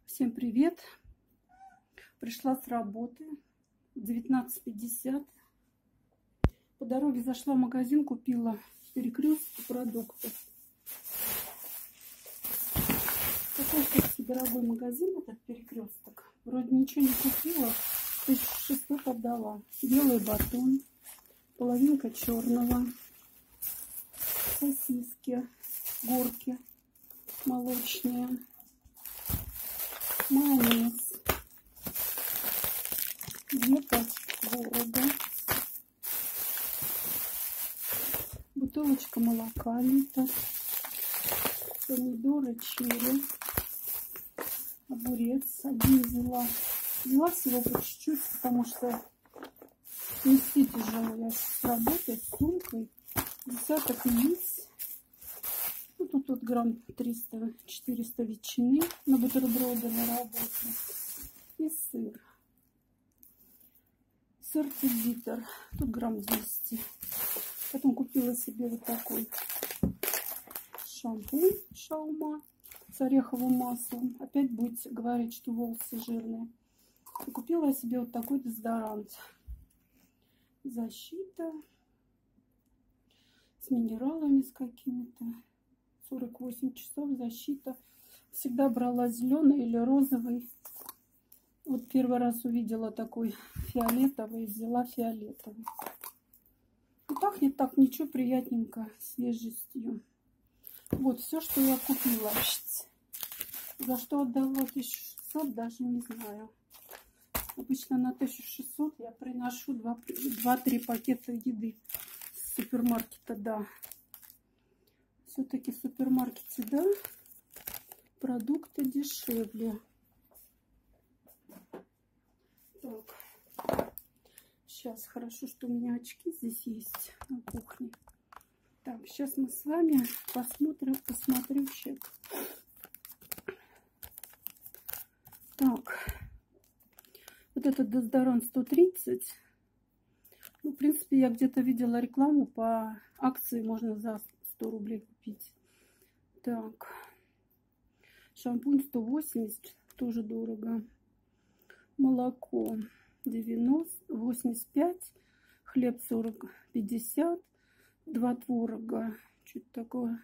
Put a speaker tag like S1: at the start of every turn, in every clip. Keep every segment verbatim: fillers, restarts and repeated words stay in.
S1: Всем привет! Пришла с работы девятнадцать пятьдесят. По дороге зашла в магазин, купила перекрестки продуктов. Такой, кстати, дорогой магазин этот перекресток. Вроде ничего не купила, тысячу шестьсот отдала. Белый батон, половинка черного, сосиски, горки молочные, майонез, две пачки творога, бутылочка молока литр, помидоры черри, огурец один взяла. Взяла всего по чуть-чуть, потому что нести тяжело. Я с работы с сумкой. Десяток яиц. Ну, тут вот грамм триста-четыреста ветчины на бутерброды на работе. И сыр. Сыр Тильзитер. Тут грамм двести. Потом купила себе вот такой шампунь Шаума с ореховым маслом. Опять будете говорить, что волосы жирные. И купила я себе вот такой дезодорант. Защита. С минералами с какими-то. сорок восемь часов защита. Всегда брала зеленый или розовый. Вот первый раз увидела такой фиолетовый, взяла фиолетовый. И пахнет так ничего, приятненько, свежестью. Вот все, что я купила. За что отдала тысячу шестьсот, даже не знаю. Обычно на тысячу шестьсот я приношу два-три пакета еды с супермаркета, да. Все-таки в супермаркете, да, продукты дешевле. Так. Сейчас, хорошо, что у меня очки здесь есть на кухне. Так, сейчас мы с вами посмотрим, посмотрим чек. Так. Вот этот дезодорант сто тридцать. Ну, в принципе, я где-то видела рекламу по акции, можно за сто рублей купить. Так. Шампунь сто восемьдесят, тоже дорого. Молоко девяносто, восемьдесят пять. Хлеб сорок, пятьдесят. Два творога. Что-то такое.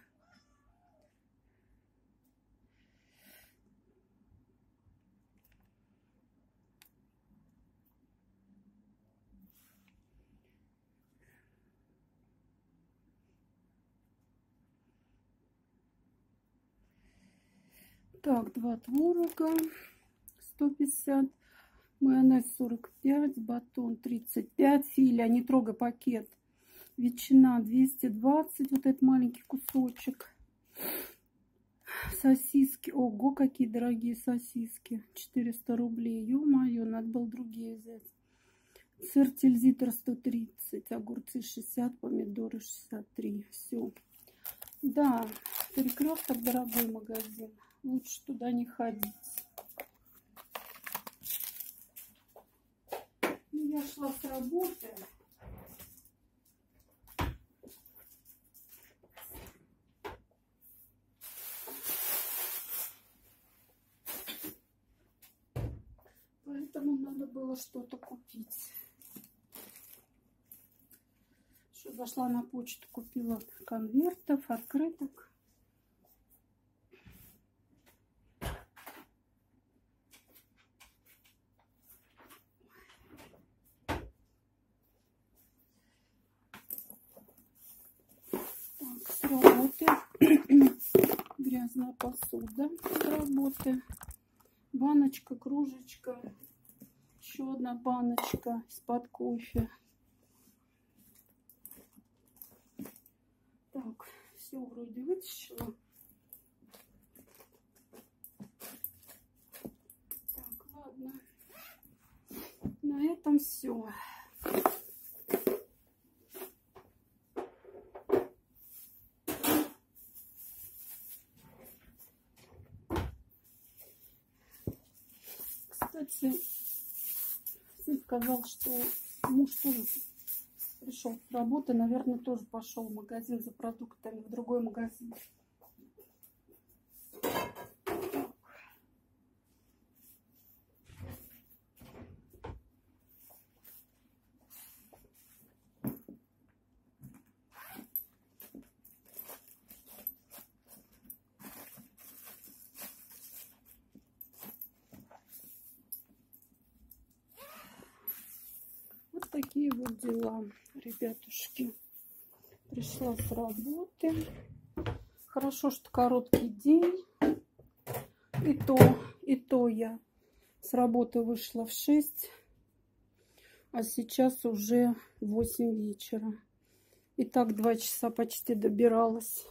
S1: Так, два творога, сто пятьдесят, майонез сорок пять, батон тридцать пять, филя, не трогай пакет, ветчина двести двадцать, вот этот маленький кусочек, сосиски, ого, какие дорогие сосиски, четыреста рублей, ё-моё, надо было другие взять. Сыр Тильзитер сто тридцать, огурцы шестьдесят, помидоры шестьдесят три, все. Да, перекресток дорогой магазин. Лучше туда не ходить. Ну, я шла с работы. Поэтому надо было что-то купить. Еще зашла на почту, купила конвертов, открыток. С работы. Грязная посуда с работы. Баночка, кружечка. Еще одна баночка из-под кофе. Так, все вроде вытащила. Так, ладно. На этом все. Кстати, сын сказал, что муж тоже пришел с работы, наверное, тоже пошел в магазин за продуктами, в другой магазин. такие вот дела, ребятушки. Пришла с работы. Хорошо, что короткий день. И то, и то я с работы вышла в шесть, а сейчас уже восемь вечера. И так два часа почти добиралась.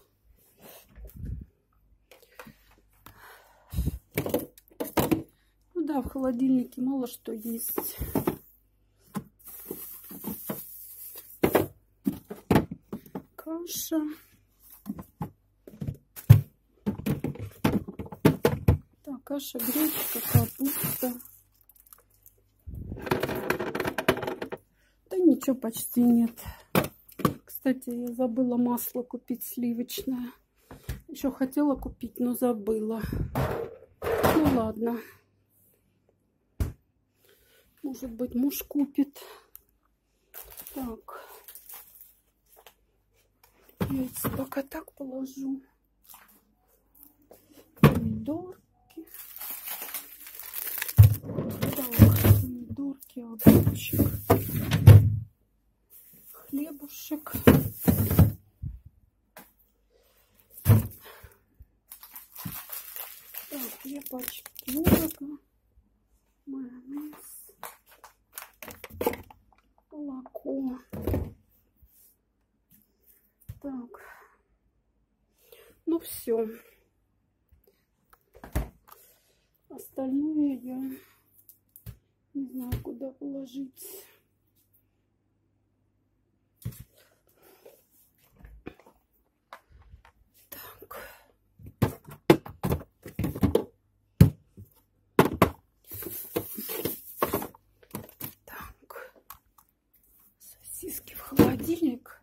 S1: Ну да, в холодильнике мало что есть. Каша. Так, каша, гречка, капуста. Да ничего почти нет. Кстати, я забыла масло купить сливочное. Еще хотела купить, но забыла. Ну ладно. Может быть, муж купит. Так. Яйца пока так положу. Помидорки. Так, помидорки, огурчик. Хлебушек. Так, две пачки творога. Майонез. Молоко. Так. Ну все. Остальное я не знаю, куда положить. Сосиски в холодильник.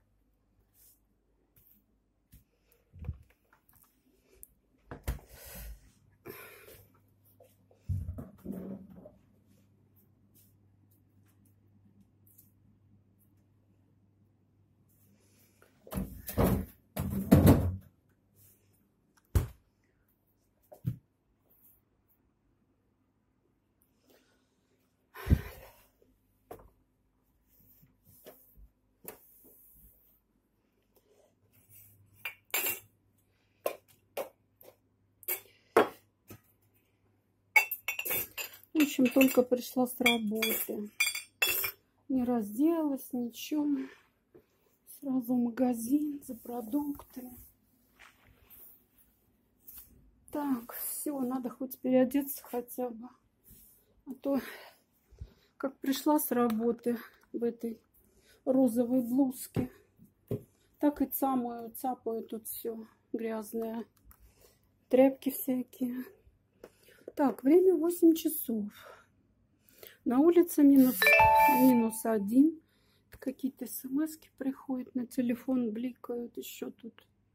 S1: В общем, только пришла с работы. Не разделась, ничего. Сразу в магазин за продукты. Так, все, надо хоть переодеться хотя бы. А то, как пришла с работы в этой розовой блузке, так и цапаю, цапаю тут все грязное. Тряпки всякие. Так, время восемь часов. На улице минус, минус один. Какие-то смски приходят на телефон, бликают еще тут.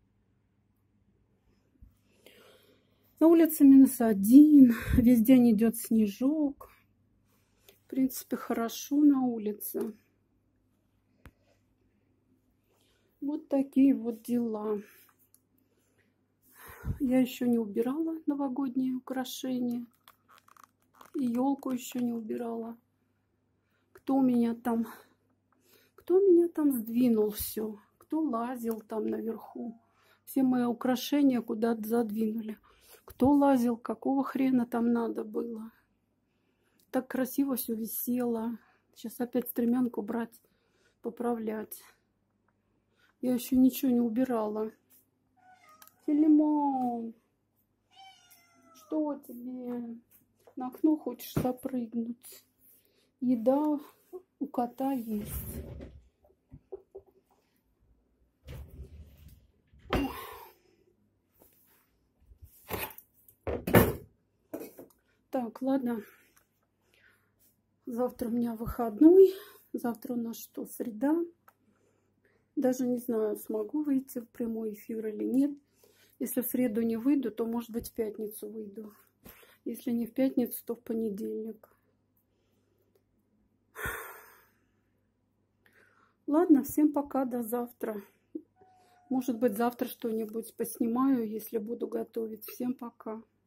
S1: На улице минус один. Весь день идет снежок. В принципе, хорошо на улице. Вот такие вот дела. Я еще не убирала новогодние украшения. И елку еще не убирала. Кто у меня там... Кто меня там сдвинул все? Кто лазил там наверху? Все мои украшения куда-то задвинули. Кто лазил? Какого хрена там надо было? Так красиво все висело. Сейчас опять стремянку брать, поправлять. Я еще ничего не убирала. Филимон, что тебе? На окно хочешь запрыгнуть? Еда у кота есть. Так, ладно. Завтра у меня выходной. Завтра у нас что, среда? Даже не знаю, смогу выйти в прямой эфир или нет. Если в среду не выйду, то, может быть, в пятницу выйду. Если не в пятницу, то в понедельник. Ладно, всем пока, до завтра. Может быть, завтра что-нибудь поснимаю, если буду готовить. Всем пока.